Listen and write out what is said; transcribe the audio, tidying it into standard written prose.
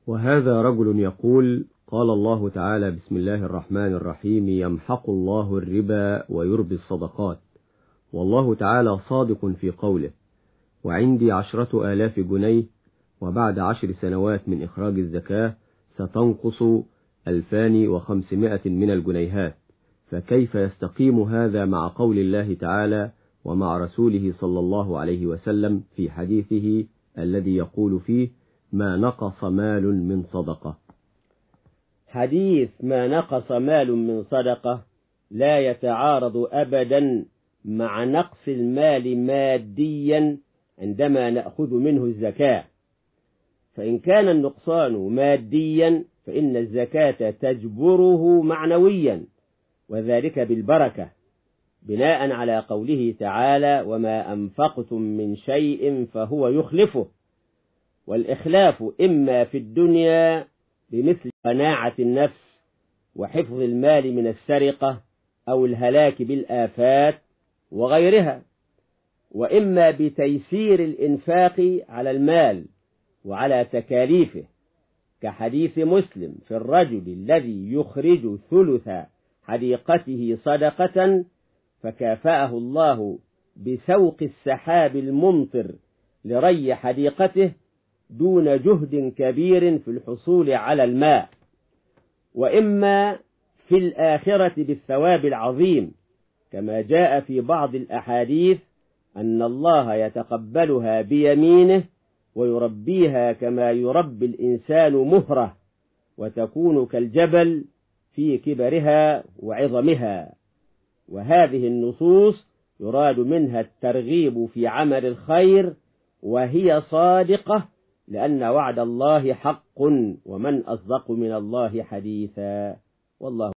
وهذا رجل يقول: قال الله تعالى: بسم الله الرحمن الرحيم، يمحق الله الربا ويربي الصدقات. والله تعالى صادق في قوله: وعندي 10,000 جنيه، وبعد 10 سنوات من إخراج الزكاة ستنقص 2,500 من الجنيهات. فكيف يستقيم هذا مع قول الله تعالى ومع رسوله صلى الله عليه وسلم في حديثه الذي يقول فيه: ما نقص مال من صدقة؟ حديث ما نقص مال من صدقة لا يتعارض أبدا مع نقص المال ماديا عندما نأخذ منه الزكاة. فإن كان النقصان ماديا فإن الزكاة تجبره معنويا، وذلك بالبركة، بناء على قوله تعالى: وما أنفقتم من شيء فهو يخلفه. والإخلاف إما في الدنيا بمثل قناعة النفس وحفظ المال من السرقة أو الهلاك بالآفات وغيرها، وإما بتيسير الإنفاق على المال وعلى تكاليفه، كحديث مسلم في الرجل الذي يخرج ثلث حديقته صدقة فكافأه الله بسوق السحاب الممطر لري حديقته دون جهد كبير في الحصول على الماء. وإما في الآخرة بالثواب العظيم، كما جاء في بعض الأحاديث أن الله يتقبلها بيمينه ويربيها كما يربي الإنسان مهره، وتكون كالجبل في كبرها وعظمها. وهذه النصوص يراد منها الترغيب في عمل الخير، وهي صادقة، لأن وعد الله حق، ومن أصدق من الله حديثا. والله